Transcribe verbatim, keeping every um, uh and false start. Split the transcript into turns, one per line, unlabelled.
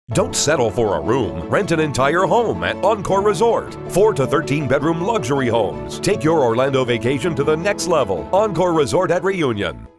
Don't settle for a room. Rent an entire home at Encore Resort. four to thirteen bedroom luxury homes. Take your Orlando vacation to the next level. Encore Resort at Reunion.